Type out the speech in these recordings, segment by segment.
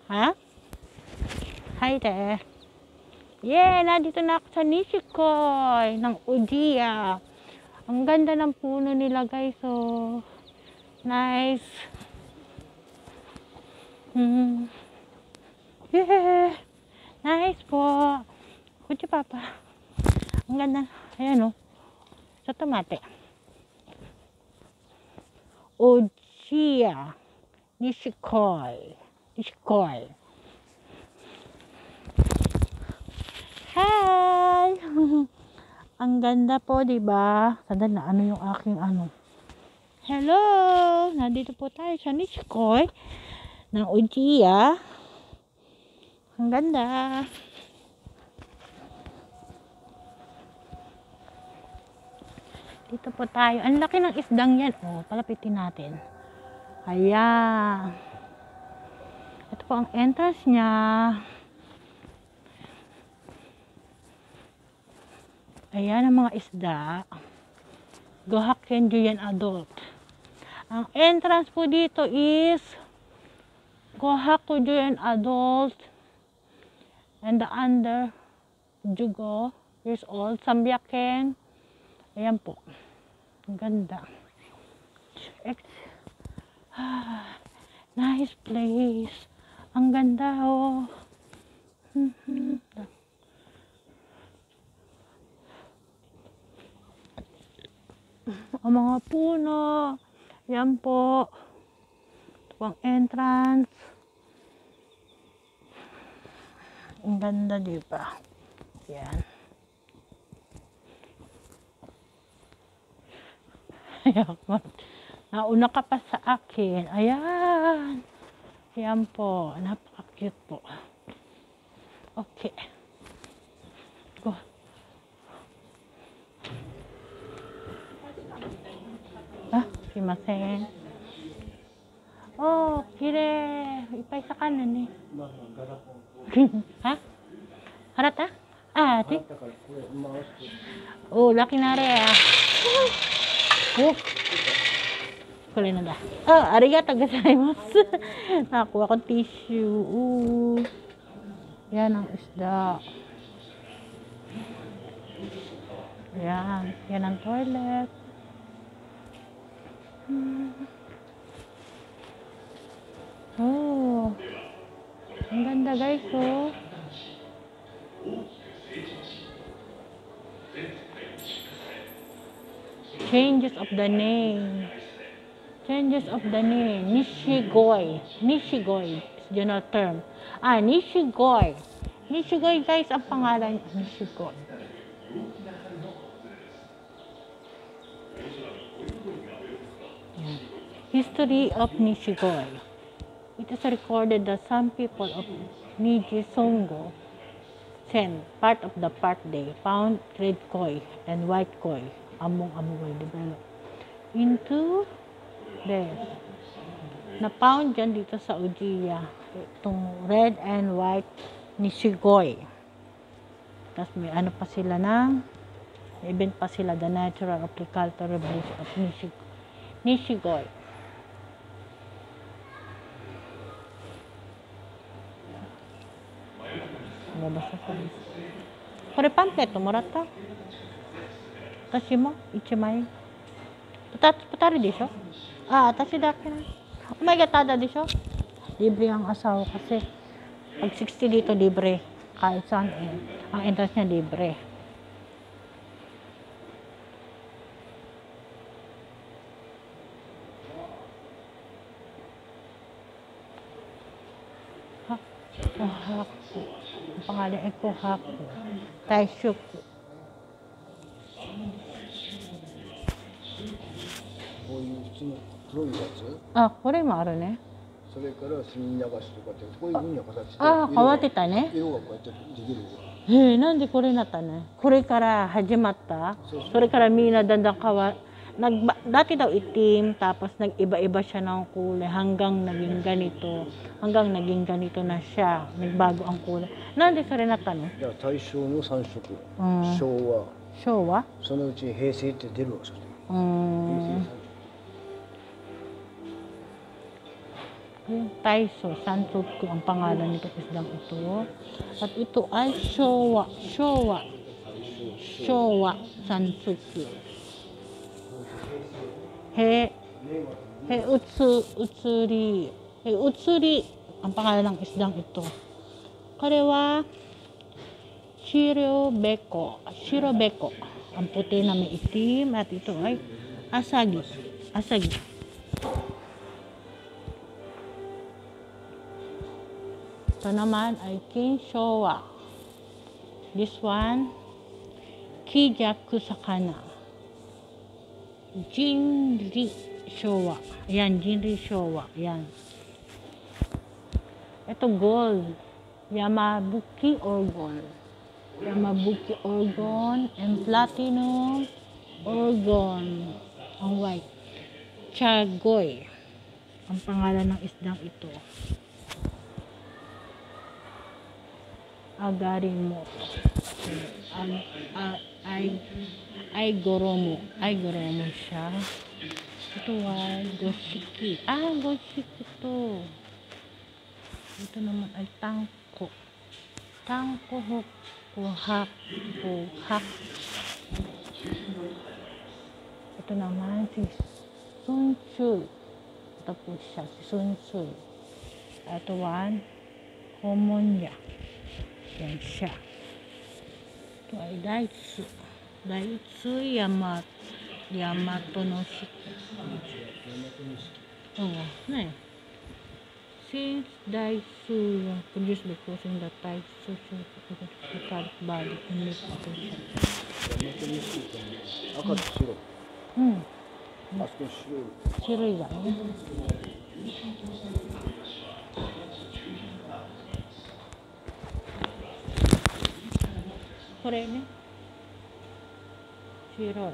Ha? Hi there. Yeah, nandito na ako sa Nishikoi ng Ujiya. Ang ganda ng puno nila, guys. So, nice. Yeah. Nice po. Kuchi papa. Ang ganda. Ayan, oh. Sa tomate. Ujiya. Nishikoi. Nishikoi. Hi! Ang ganda po, diba? Sandali na, ano yung aking ano? Hello! Nandito po tayo sa Nishikoi ng Ujiya. Ang ganda. Dito po tayo. Ang laki ng isdang yan. Oh, palapitin natin. Ayan. Ito po ang entrance niya. Ayan ang mga isda. Gohakken Juyen Adult. Ang entrance po dito is Gohakken Juyen Adult and the under Jugo years old. Sambyaken. Ayan po. Ang ganda. Nice place. Ang ganda, oh. Ang mga puno. Yan po. Ito po ang entrance. Ang ganda, diba? Yan. Nauna ka pa sa akin. Ayan. Yan po. Napaka-cute po. Okay. Go. Ah, simasen. Oh, kire. Ipay sa kanan eh. Ha? Harata? Ah, ate? Oh, laki na rin ah. Oh. Kulay na da. Oh, arigatou gozaimasu. Nakuha ko tissue. Yan ang isda. Yan. Yan ang toilet. Oh. Ang ganda, guys, oh. Changes of the name. Changes of the name. Nishigoi. Nishigoi is general term. Ah, Nishigoi. Nishigoi, guys, ang pangalan. Nishigoi. History of Nishigoi. It is recorded that some people of Niji Songo Sen, part of the park day, found red koi and white koi among amoy developed into this. Na-found dyan dito sa Ujiya. Itong red and white Nishigoi. Tapos may ano pa sila ng event pa sila, the natural agricultural revolution of Nishigoi. Kore pamphlet moratta? Watashi mo ichi mai. Putari desho? Ah, watashi dake na. Oh my god, tada desho? Libre ang asawa kasi. Pag 60 dito libre. Kahit saan eh. Ang entrance niya libre. Kohaku. Ang pangalan ay Kohaku. Taishuku. Ah, これもあるね。 それから墨流しとかってこういう風な形でああ、変わってたね。 色がこうやってできる。 へえ、なんでこれになったね。これから始まった。それからみんなだんだん変わdati daw itim, tapos nag-iba-iba siya ng kulay hanggang naging ganito na siya. Nagbago ang kulay. Nande so rin natanong? 大正の3色、昭和、そのうち平成って出るわけです。 Yung Taiso, Sansutsu ang pangalan nitong isdang ito. At ito ay Showa Sansutsu. Utsuri ang pangalan ng isdang ito. Karewa Shirobeko, ang puti na may itim, at ito ay Asagi. Ito naman ay Kinshowa. This one, Kijaku Sakana. Jinri Showa. Ayan, Jinri Showa. Ayan. Ito gold. Yamabuki Orgon and platinum Orgon. Ang white. Chagoy. Ang pangalan ng isdang ito. Agarimo. Ay goromo siya. Ito ay Goshiki. Goshiki to. Ito naman ay Tangko Hak. Ito naman si Sunchu. Ito po siya, si Sunchu. Ito one, Homonya. Yan siya. Ito ay Daitsu Yamato no Shiki. Since Daitsu produced by causing the Taitsu metallic body in this position. Shiroi da ne. Kore ne. Shiroi.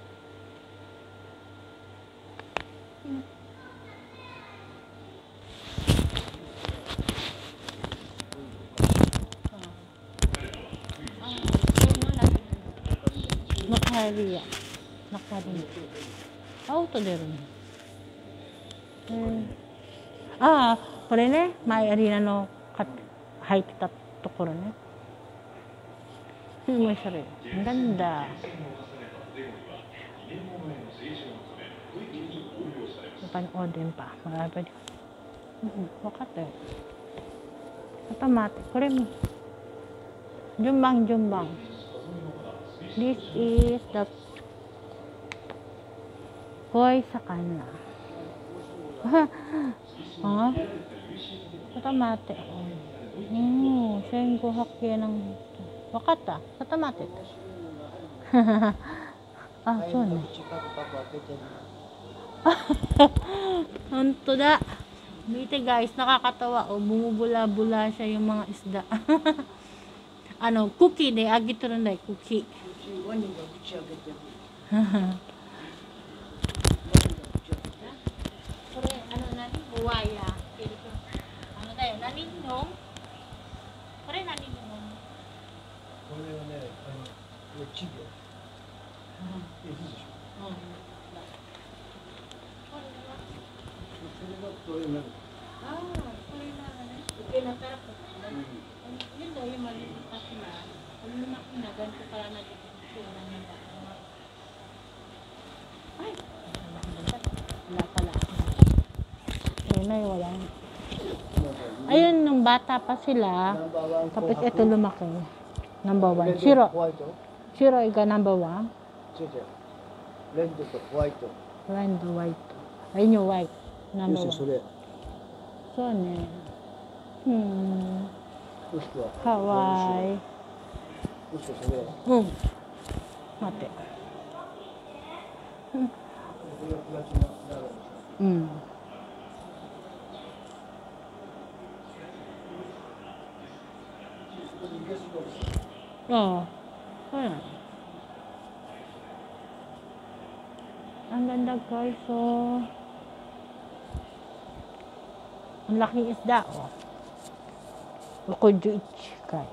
Nakariya. Auto deru ne. これね、前アリーナの入ってたところね。すごいそれ。Ang ganda. Panoodin pa. Marami. Wakata. Automatic. これも。Jumbang. This is the Koi Sakana. Automatic. 1500 yen ng Wakata. Automatic. そうね。本当だ。Mite guys, nakakatawa. Bumubula-bula siya yung mga isda. Cookie de, agito rin dahil cookie. Buwaya. Naninong? Pare naninong? Chigo. Yun daw yung maliit kasi na kung lumaki na ganito pala nagiging sura nila. Ay! Wala pala. Ayun na yung walang. Ayun, nung bata pa sila, tapos ito lumaki. Number 1. Shiro iga number 1. Red to white. Ayun yung white. Number 1. So ne. かわいい。待って。そうなの。Ang ganda guys, ang laking isda, Okoju Ichikai.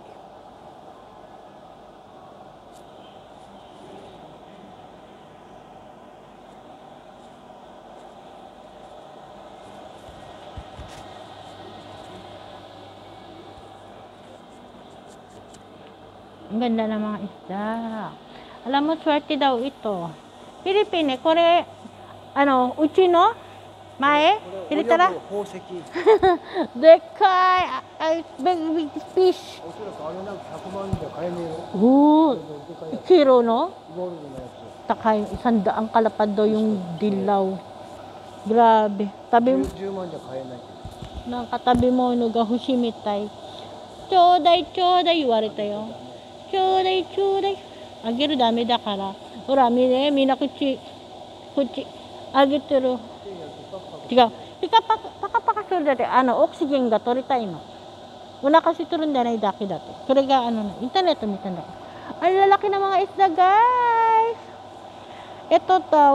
Ang ganda ng mga isda. Alam mo, swerte daw ito. Pilipine, kore, uchi no? Mae? Hilitara? 宝石。 でっかい、big fish. おそらくあれなんか100万円じゃ買えねえよ。 Oo, でかいやつ。 kilo no? ゴールドのやつ。 Takay, 100 kalapad daw yung dilaw. Grabe. Tabi, 10万じゃ買えないけど。 nakatabi mo, no, ga hushimitay. Choday, choday, 言われたよ。Choday, choday. Agiru dami da kara. Hora, mina kuchi, agiteru. 違う。パカパカするだって、オキシゲンが取りたいの。お腹すいてるんじゃないだけだって。それが、インターネット見たんだから。Ang lalaki ng mga isda, guys! Ito daw,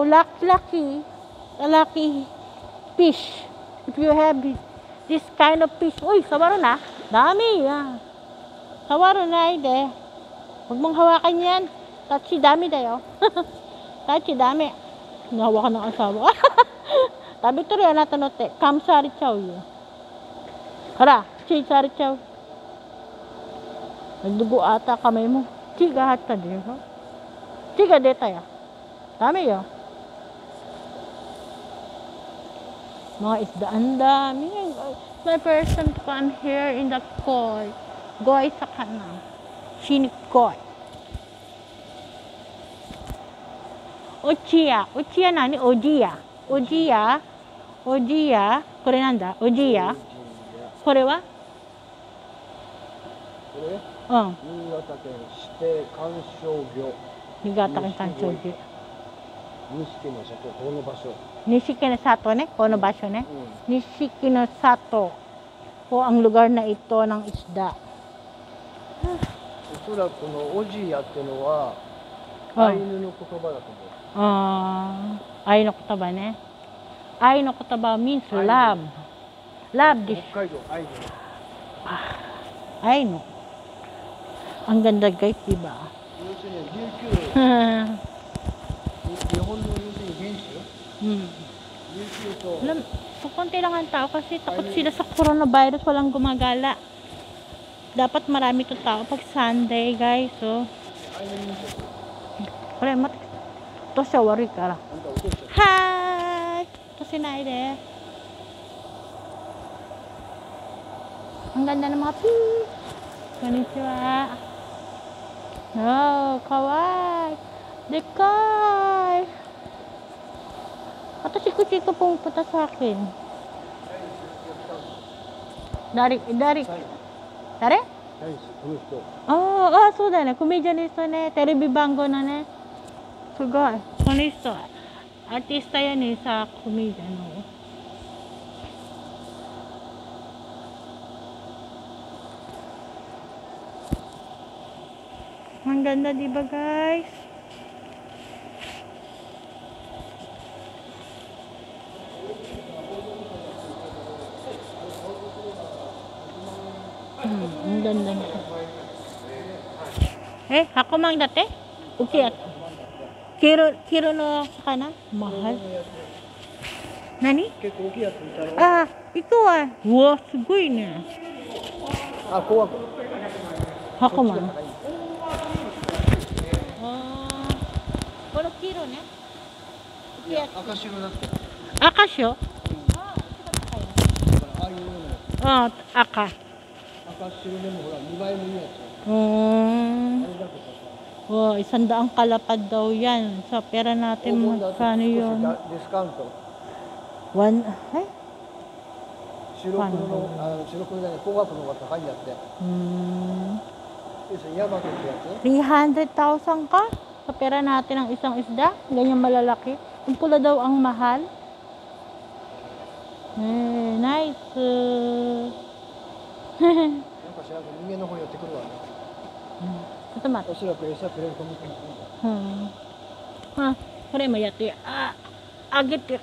lucky fish. If you have this kind of fish. Uy, sawaro na. Dami, ah. Sawaro na, ide. Huwag mong hawakan yan. Tachi, dami dayo. Tachi, dami. Nahawakan ng asawa. 食べとるよあなたの手。カムされちゃうよ。ほら、血されちゃう。Nagdugo ata kamay mo. Chiga hata din. Chiga deta ya. Dami yo. Mga isda, ang dami. My person to come here in the koi. Goy sa kanang. Shinikoy. Ochiya. Ochiya nani? Ojiya. Ojiya. これなんだ? Ojiya. これは? これ、 うん。 新潟県指定観賞魚。 新潟県観賞魚。 錦の里、この場所。 Nishiki no Sato ne, kono basyo ne. Nishiki no Sato po ang lugar na ito ng isda. おそらくこのオジヤっていうのはアイヌの言葉だと思う。 アイの言葉ね。アイの言葉 means love. Love this. 北海道アイヌ。 アイの。Ang ganda guys, diba? 要するに琉球日本の要するに原種琉球と Alam, kukunti lang ang tao kasi takot sila sa coronavirus, walang gumagala. Dapat marami to tao pag Sunday, guys. So, kore, to siya wari kara. Hi! To si Naide. Ang ganda ng mga fish. Konnichiwa. Oh, kawaii. Dekai. Ito si Kuchiko pumunta sa akin. Dari? 誰? この人。 そうだよね。コメディアニストね。テレビ番組のね。すごい。この人。アーティストやねさ、コメディアンの。Ang ganda, diba guys? Ang ganda niya. Ako mang dati? Okay. Kiro no kana? Mahal. Nani? 結構大きいやついたろ。 ito Wow, すごいね。 怖く。 Ako man.このキロね。 いや、赤白だって。 赤白？ ああいうようなやつ。 赤。 赤白でもほら2倍もいいやつ。あれだけさ。 Wow, 100 kalapad daw yan. Sa pera natin magkano yun? ディスカウント。白黒じゃない、高額の方が高いんだって。ヤマトってやつ 300,000 ka? Sa pera natin ang isang isda? Ganyan malalaki? Yung pula daw ang mahal? Nice. なんか知らんけど人間の方寄ってくるわね。 ちょっと待って。 おそらく餌くれると思ってる。 これもやってあげて。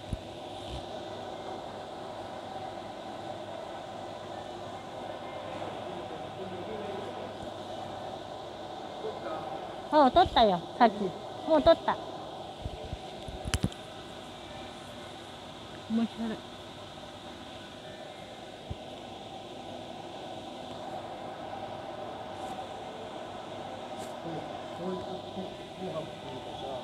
取ったよ、さっき。もう取った。面白い。 そういうご飯っていうかさ、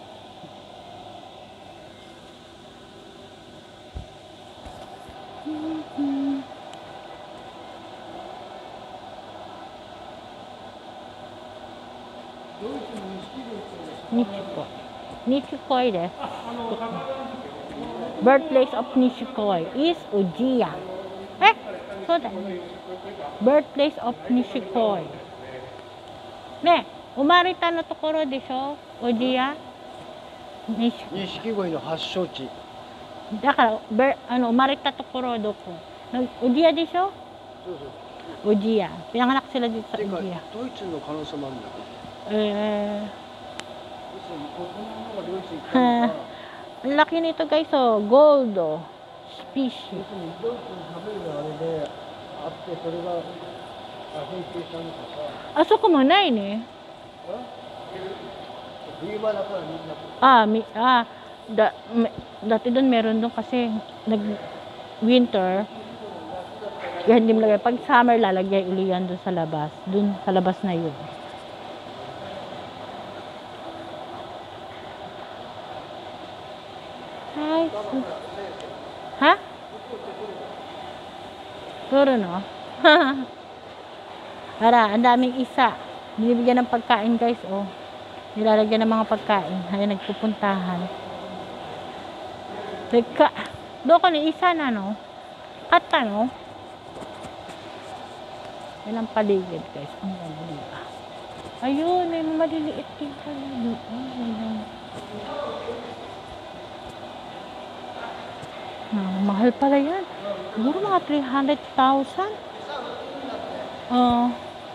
ドイツの錦鯉ってニチコイ。ニチコイです。Birthplace of Nishikoi is Ujiya. そうだよね。Birthplace of Nishikoi。ね、生まれたのところでしょUjiya。 錦鯉の発祥地。 だから、生まれたところはどこUjiyaでしょそうそう。 Ujiya. Pinanganak sila dito sa てか Ujiya. ドイツの可能性もあるんだけど。 Eh, このままドイツ行ったのか。 ang laki nito guys, oh. Gold, oh. Species. 要するにドイツに食べるあれであってそれが変形したのかさ。 あそこもないね。 冬場だからみんな。 Dati doon meron doon kasi winter. Kaya hindi mo lagay. Pag summer, lalagay uli yan doon sa labas. Doon sa labas na yun. Hi. Ha? Puro no? Para, ang daming isa. Binibigyan ng pagkain guys, oh. Nilalagyan ng mga pagkain. Ayan, nagpupuntahan. Teka, doon ko ni isa na, no? Kata, no? Yan ang paligid, guys. Ang ganda, diba? Ayun, may maliliit din pala doon. Ayun. Mahal pala yan. Siguro mga 300,000. Oh.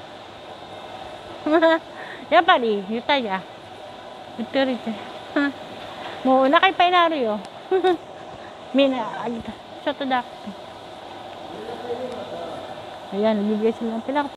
やっぱり言ったじゃん。言ってるって。もうお腹いっぱいになるよ。みんな、ちょっとだ。Ayan, nagbibigay sila ng